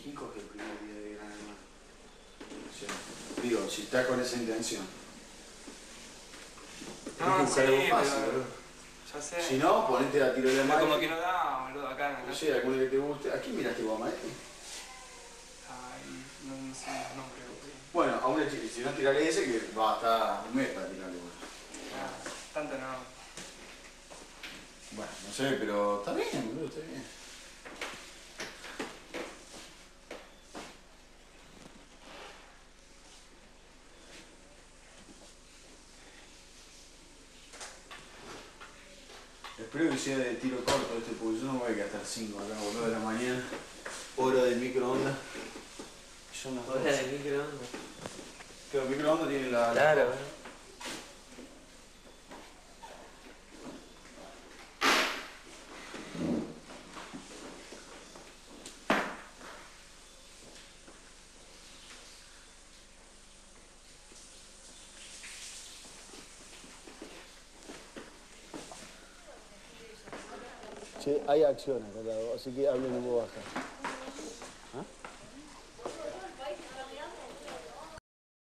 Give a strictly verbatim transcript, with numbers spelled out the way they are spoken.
¿Quién coge el primer día de Gran Hermano? Sí. Digo, si está con esa intención. No, sí, algo fácil, pero... boludo. Ya sé. Si no, ponete a tiro de Pero mano. como que no da, boludo, acá en la No casa. sé, alguno que te guste. ¿A quién miraste vos, Maestro? Ay, no, no sé los nombres, boludo. Bueno, a una chica, si no tirarle ese, que va a estar un mes para tirarle, boludo. Ah, tanto no. Bueno, no sé, pero está bien, boludo, está bien. Espero que sea de tiro corto este, porque yo no voy a quedar hasta las cinco acá, boludo, de la mañana. Hora del microondas. Son las Hora doce. de microondas. Que el microondas tiene la... Claro, la bueno. Che, hay acción acá, así que hablen en voz baja.